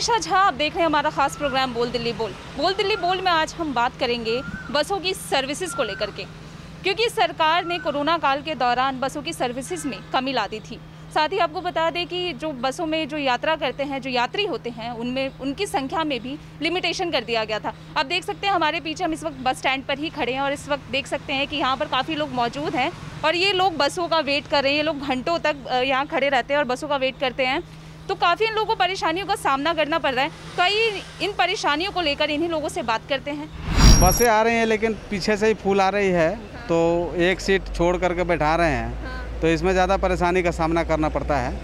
मनीषा झा, आप देख रहे हैं हमारा खास प्रोग्राम बोल दिल्ली बोल। बोल दिल्ली बोल में आज हम बात करेंगे बसों की सर्विसेज को लेकर के, क्योंकि सरकार ने कोरोना काल के दौरान बसों की सर्विसेज में कमी ला दी थी। साथ ही आपको बता दें कि जो बसों में जो यात्रा करते हैं, जो यात्री होते हैं, उनमें उनकी संख्या में भी लिमिटेशन कर दिया गया था। आप देख सकते हैं हमारे पीछे हम इस वक्त बस स्टैंड पर ही खड़े हैं और इस वक्त देख सकते हैं कि यहाँ पर काफ़ी लोग मौजूद हैं और ये लोग बसों का वेट कर रहे हैं। ये लोग घंटों तक यहाँ खड़े रहते हैं और बसों का वेट करते हैं, तो काफ़ी इन लोगों को परेशानियों का सामना करना पड़ रहा है। तो आइए इन परेशानियों को लेकर इन्हीं लोगों से बात करते हैं। बसें आ रही हैं लेकिन पीछे से ही फुल आ रही है, तो एक सीट छोड़ करके बैठा रहे हैं, तो इसमें ज़्यादा परेशानी का सामना करना पड़ता है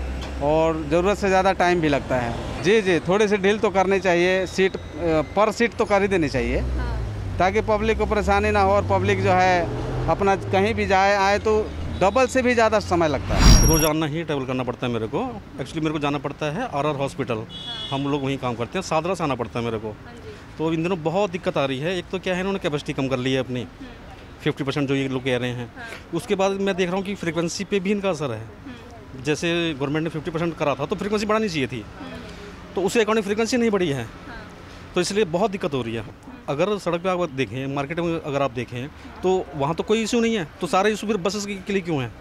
और ज़रूरत से ज़्यादा टाइम भी लगता है। जी, थोड़ी सी ढील तो करनी चाहिए, सीट पर सीट तो कर ही देनी चाहिए ताकि पब्लिक को परेशानी ना हो और पब्लिक जो है अपना कहीं भी जाए आए तो डबल से भी ज़्यादा समय लगता है। रोज़ाना ही ट्रैवल करना पड़ता है मेरे को। एक्चुअली मेरे को जाना पड़ता है आर हॉस्पिटल, हम लोग वहीं काम करते हैं, सादरा से आना पड़ता है मेरे को। तो इन दिनों बहुत दिक्कत आ रही है। एक तो क्या है, इन्होंने कैपेसिटी कम कर ली है अपनी 50% जो ये लोग कह रहे हैं। उसके बाद मैं देख रहा हूँ कि फ्रीक्वेंसी पे भी इनका असर है। जैसे गवर्नमेंट ने 50% करा था तो फ्रीक्वेंसी बढ़ानी चाहिए थी, तो उसके अकॉर्डिंग फ्रीक्वेंसी नहीं बढ़ी है, तो इसलिए बहुत दिक्कत हो रही है। अगर सड़क पे आप देखें, मार्केट में अगर आप देखें तो वहाँ तो कोई इशू नहीं है, तो सारे इशू फिर बसेस के लिए क्यों हैं।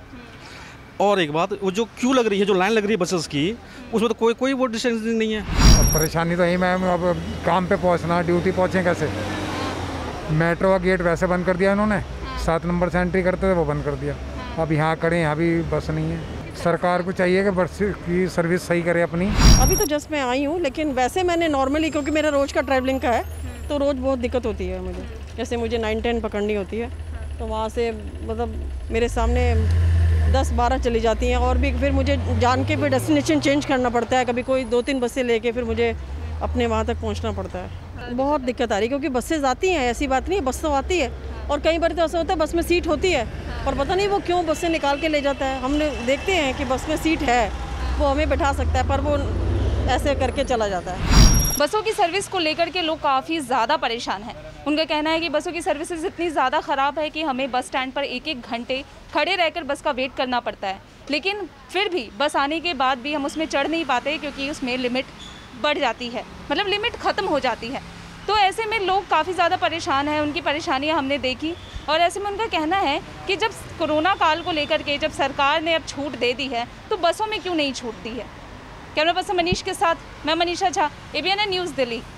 और एक बात, वो जो क्यू लग रही है, जो लाइन लग रही है बसेस की, उसमें तो कोई वो डिस्टेंस नहीं है। परेशानी तो यही मैम, अब काम पे पहुंचना, ड्यूटी पहुंचे कैसे। मेट्रो का गेट वैसे बंद कर दिया इन्होंने, 7 नंबर से एंट्री करते थे वो बंद कर दिया। अब यहाँ खड़े, यहाँ भी बस नहीं है। सरकार को चाहिए कि बस की सर्विस सही करे अपनी। अभी तो जस्ट मैं आई हूँ, लेकिन वैसे मैंने नॉर्मली, क्योंकि मेरा रोज़ का ट्रैवलिंग का है, तो रोज़ बहुत दिक्कत होती है मुझे। जैसे मुझे 9-10 पकड़नी होती है, तो वहाँ से मतलब मेरे सामने 10-12 चली जाती हैं और भी फिर मुझे जान के फिर डेस्टिनेशन चेंज करना पड़ता है। कभी कोई 2-3 बसें लेके फिर मुझे अपने वहाँ तक पहुँचना पड़ता है। बहुत दिक्कत आ रही है क्योंकि बसें आती हैं, ऐसी बात नहीं है, बस तो आती है और कई बार तो ऐसा होता है बस में सीट होती है और पता नहीं वो क्यों बस से निकाल के ले जाता है। हमने देखते हैं कि बस में सीट है, वो हमें बैठा सकता है, पर वो ऐसे करके चला जाता है। बसों की सर्विस को लेकर के लोग काफ़ी ज़्यादा परेशान हैं। उनका कहना है कि बसों की सर्विसेज इतनी ज़्यादा ख़राब है कि हमें बस स्टैंड पर 1-1 घंटे खड़े रहकर बस का वेट करना पड़ता है, लेकिन फिर भी बस आने के बाद भी हम उसमें चढ़ नहीं पाते क्योंकि उसमें लिमिट बढ़ जाती है, मतलब लिमिट ख़त्म हो जाती है। तो ऐसे में लोग काफ़ी ज़्यादा परेशान हैं, उनकी परेशानियां हमने देखी और ऐसे में उनका कहना है कि जब कोरोना काल को लेकर के जब सरकार ने अब छूट दे दी है तो बसों में क्यों नहीं छूट दी है। कैमरा पर्सन मनीष के साथ मैं मनीषा झा, ABN न्यूज़ दिल्ली।